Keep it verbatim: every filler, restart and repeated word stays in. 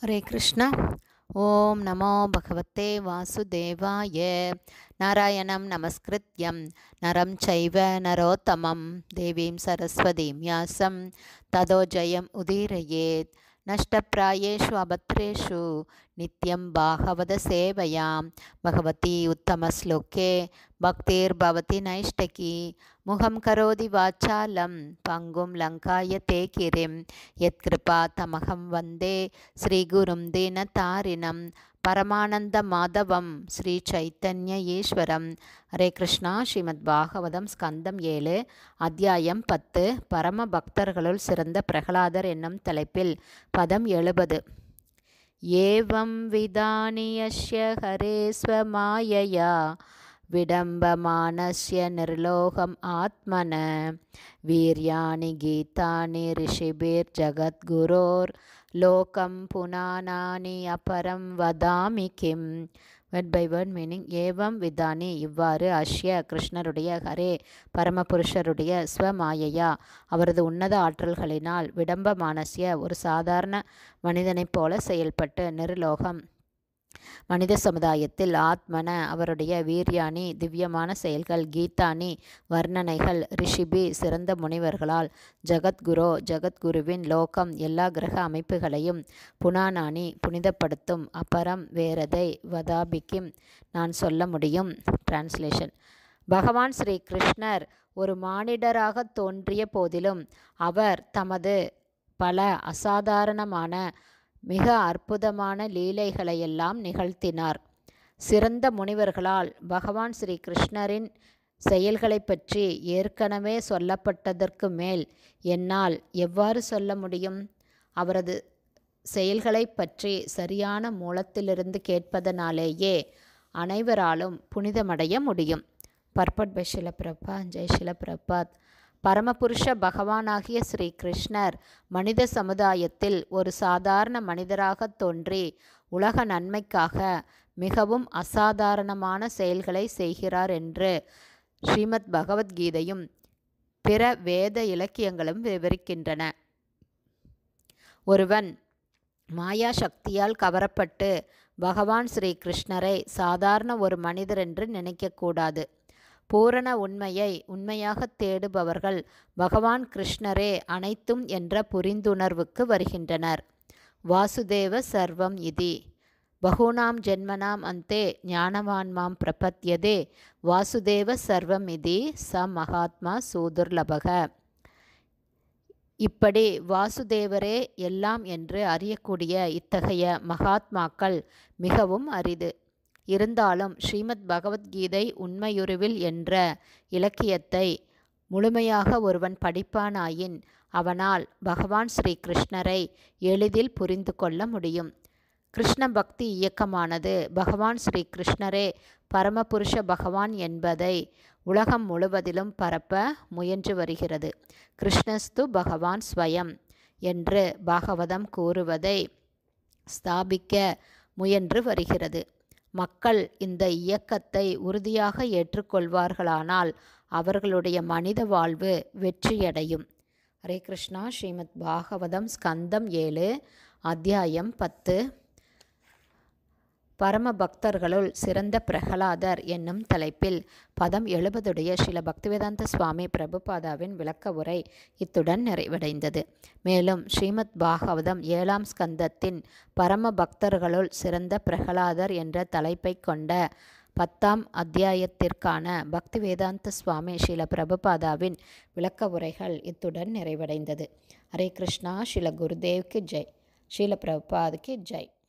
हरे कृष्ण। ओम नमो भगवते वासुदेवाय। नारायणं नमस्कृत्यं नरं चैव नरोत्तमं देवीं सरस्वतीं व्यासं ततो जयम् उदीरयेत्। नष्टप्रायेषु अभद्रेषु नित्यं भागवत सेवयां भगवती उत्तमश्लोके भक्तिर्भवति नैष्टकी। मुखं करोति वाचालं पङ्गुं लङ्कायते गिरिं यत्कृपातमहं वन्दे श्रीगुरुं दीनतारिणं परमानन्दमाधवं श्रीचैतन्य ईश्वरं। हरे कृष्णா. ஸ்ரீமத் பாகவதம் ஸ்கந்தம் ஏழு அத்தியாயம் பத்து பரம பக்தர்களுள் சிறந்த பிரகலாதர் என்னும் தலைப்பில் பதம் எழுபது. ஏவம் விதானி யஸ்ய ஹரே ஸ்வமாயயா விடம்பமானஸ்ய நிர்லோகம் ஆத்மன வீர்யாணி கீதானி ரிஷிபிர் ஜகத்குரோர் லோகம் புனானானி அபரம் வதாமி கிம். Word by word meaning. ஏவம் விதானி இவ்வாறு அஷ்ய கிருஷ்ணருடைய ஹரே பரமபுருஷருடைய ஸ்வமாயையா அவரது உன்னத ஆற்றல்களினால் விடம்பமானஸ்ய ஒரு சாதாரண மனிதனைப் போல செயல்பட்டு நிர்லோகம் மனித சமுதாயத்தில் ஆத்மன அவருடைய வீர்யானி திவ்யமான செயல்கள் கீதானி வர்ணனைகள் ரிஷிபி சிறந்த முனிவர்களால் ஜகத்குரோ ஜகத்குருவின் லோகம் எல்லா கிரக அமைப்புகளையும் புனானானி புனிதப்படுத்தும் அபரம் வேறதை வதாபிக்கும் நான் சொல்ல முடியும். டிரான்ஸ்லேஷன். பகவான் ஸ்ரீ கிருஷ்ணர் ஒரு மானிடராக தோன்றிய போதிலும் அவர் தமது பல அசாதாரணமான மிக அற்புதமான லீலைகளையெல்லாம் நிகழ்த்தினார். சிறந்த முனிவர்களால் பகவான் ஸ்ரீ கிருஷ்ணரின் செயல்களை பற்றி ஏற்கனவே சொல்லப்பட்டதற்கு மேல் என்னால் எவ்வாறு சொல்ல முடியும்? அவரது செயல்களை பற்றி சரியான மூலத்திலிருந்து கேட்பதனாலேயே அனைவராலும் புனிதமடைய முடியும். Purport by Srila Prabhupada. ஜெய் ஷில பிரபாத். பரமபுருஷ பகவானாகிய ஸ்ரீ கிருஷ்ணர் மனித சமுதாயத்தில் ஒரு சாதாரண மனிதராக தோன்றி உலக நன்மைக்காக மிகவும் அசாதாரணமான செயல்களை செய்கிறார் என்று ஸ்ரீமத் பகவத்கீதையும் பிற வேத இலக்கியங்களும் விவரிக்கின்றன. ஒருவன் மாயா சக்தியால் கவரப்பட்டு பகவான் ஸ்ரீ கிருஷ்ணரை சாதாரண ஒரு மனிதர் என்று நினைக்கக்கூடாது. பூரண உண்மையை உண்மையாக தேடுபவர்கள் பகவான் கிருஷ்ணரே அனைத்தும் என்ற புரிந்துணர்வுக்கு வருகின்றனர். வாசுதேவ சர்வம் இதி பகூனாம் ஜென்மனாம் அந்தே ஞானவான் மாம் பிரபத்யதே வாசுதேவ சர்வம் இதி ச மகாத்மா சூதுர்லபக. இப்படி வாசுதேவரே எல்லாம் என்று அறியக்கூடிய இத்தகைய மகாத்மாக்கள் மிகவும் அரிது. இருந்தாலும் ஸ்ரீமத் பகவத்கீதை உண்மையுருவில் என்ற இலக்கியத்தை முழுமையாக ஒருவன் படிப்பானாயின் அவனால் பகவான் ஸ்ரீ கிருஷ்ணரை எளிதில் புரிந்து கொள்ள முடியும். கிருஷ்ண பக்தி இயக்கமானது பகவான் ஸ்ரீ கிருஷ்ணரே பரமபுருஷ பகவான் என்பதை உலகம் முழுவதிலும் பரப்ப முயன்று வருகிறது. கிருஷ்ணஸ்து பகவான் ஸ்வயம் என்று பாகவதம் கூறுவதை ஸ்தாபிக்க முயன்று வருகிறது. மக்கள் இந்த இயக்கத்தை உறுதியாக ஏற்றுக்கொள்வார்களானால் அவர்களுடைய மனித வாழ்வு வெற்றியடையும். ஹரே கிருஷ்ணா. ஸ்ரீமத் பாகவதம் ஸ்கந்தம் ஏழு அத்தியாயம் பத்து பரம பக்தர்களுள் சிறந்த பிரகலாதர் என்னும் தலைப்பில் பதம் எழுபதுடைய ஸ்ரீல பக்திவேதாந்த சுவாமி பிரபுபாதாவின் விளக்க உரை இத்துடன் நிறைவடைந்தது. மேலும் ஸ்ரீமத் பாகவதம் ஏழாம் ஸ்கந்தத்தின் பரம பக்தர்களுள் சிறந்த பிரகலாதர் என்ற தலைப்பை கொண்ட பத்தாம் அத்தியாயத்திற்கான பக்திவேதாந்த சுவாமி ஸ்ரீல பிரபுபாதாவின் விளக்க உரைகள் இத்துடன் நிறைவடைந்தது. ஹரே கிருஷ்ணா. ஸ்ரீல குருதேவ்க்கு ஜெய். ஸ்ரீல பிரபுபாதுக்கு ஜெய்.